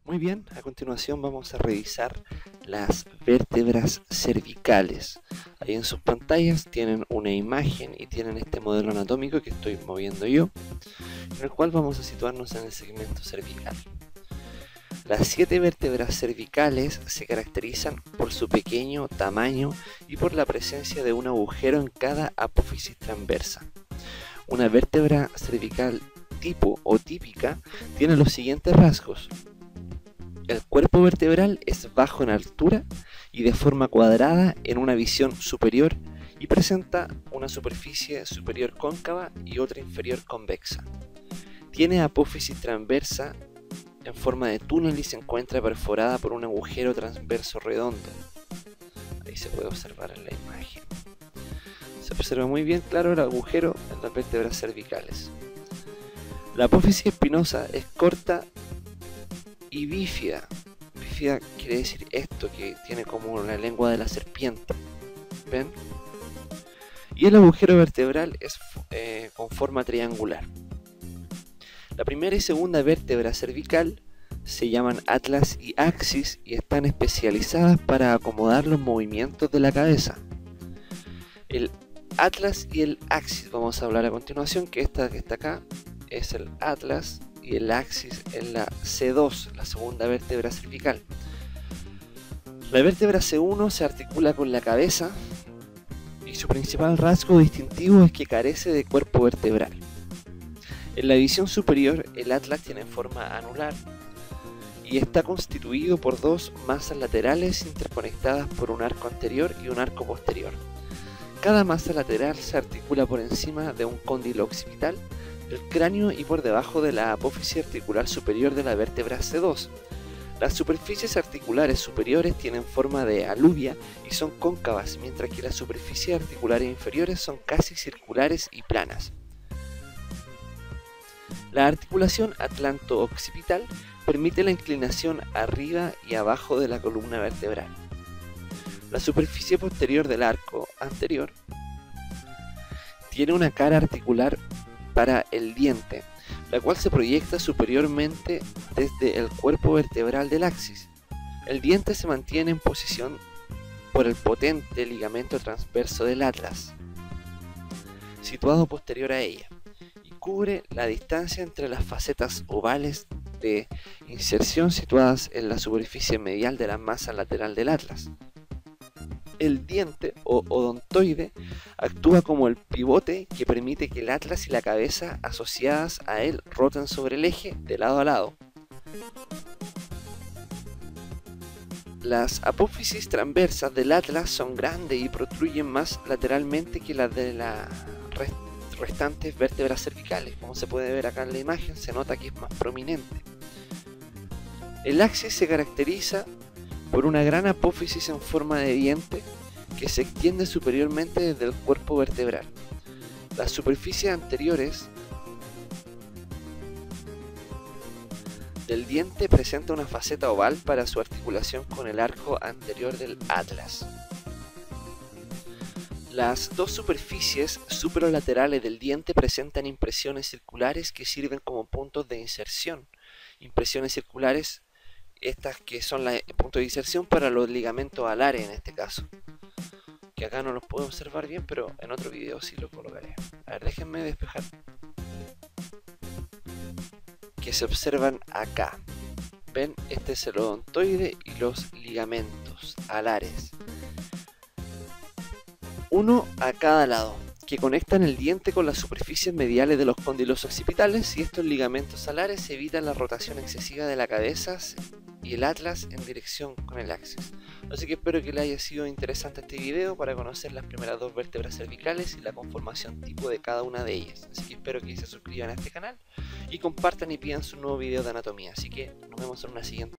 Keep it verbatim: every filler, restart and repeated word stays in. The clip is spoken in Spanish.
Muy bien, a continuación vamos a revisar las vértebras cervicales. Ahí en sus pantallas tienen una imagen y tienen este modelo anatómico que estoy moviendo yo, en el cual vamos a situarnos en el segmento cervical. Las siete vértebras cervicales se caracterizan por su pequeño tamaño y por la presencia de un agujero en cada apófisis transversa. Una vértebra cervical tipo o típica tiene los siguientes rasgos. El cuerpo vertebral es bajo en altura y de forma cuadrada en una visión superior y presenta una superficie superior cóncava y otra inferior convexa. Tiene apófisis transversa en forma de túnel y se encuentra perforada por un agujero transverso redondo. Ahí se puede observar en la imagen. Se observa muy bien claro el agujero en las vértebras cervicales. La apófisis espinosa es corta y bífida. Bífida quiere decir esto, que tiene como la lengua de la serpiente. ¿Ven? Y el agujero vertebral es eh, con forma triangular. La primera y segunda vértebra cervical se llaman atlas y axis y están especializadas para acomodar los movimientos de la cabeza. El atlas y el axis vamos a hablar a continuación, que esta que está acá es el atlas y el axis en la C dos, la segunda vértebra cervical. La vértebra C uno se articula con la cabeza y su principal rasgo distintivo es que carece de cuerpo vertebral. En la visión superior, el atlas tiene forma anular y está constituido por dos masas laterales interconectadas por un arco anterior y un arco posterior. Cada masa lateral se articula por encima de un cóndilo occipital del cráneo y por debajo de la apófisis articular superior de la vértebra C dos. Las superficies articulares superiores tienen forma de aluvia y son cóncavas, mientras que las superficies articulares inferiores son casi circulares y planas. La articulación atlanto-occipital permite la inclinación arriba y abajo de la columna vertebral. La superficie posterior del arco anterior tiene una cara articular para el diente, la cual se proyecta superiormente desde el cuerpo vertebral del axis. El diente se mantiene en posición por el potente ligamento transverso del atlas, situado posterior a ella, y cubre la distancia entre las facetas ovales de inserción situadas en la superficie medial de la masa lateral del atlas. El diente o odontoide actúa como el pivote que permite que el atlas y la cabeza asociadas a él roten sobre el eje de lado a lado. Las apófisis transversas del atlas son grandes y protruyen más lateralmente que las de las rest restantes vértebras cervicales. Como se puede ver acá en la imagen, se nota que es más prominente. El axis se caracteriza por una gran apófisis en forma de diente que se extiende superiormente desde el cuerpo vertebral. Las superficies anteriores del diente presentan una faceta oval para su articulación con el arco anterior del atlas. Las dos superficies supralaterales del diente presentan impresiones circulares que sirven como puntos de inserción. Impresiones circulares, estas que son los puntos de inserción para los ligamentos alares en este caso, que acá no los puedo observar bien, pero en otro video sí lo colocaré. A ver, déjenme despejar, que se observan acá. Ven, este es el odontoide y los ligamentos alares, uno a cada lado, que conectan el diente con las superficies mediales de los cóndilos occipitales, y estos ligamentos alares evitan la rotación excesiva de la cabeza y el atlas en dirección con el axis. Así que espero que les haya sido interesante este video para conocer las primeras dos vértebras cervicales y la conformación tipo de cada una de ellas. Así que espero que se suscriban a este canal y compartan y pidan su nuevo video de anatomía. Así que nos vemos en una siguiente.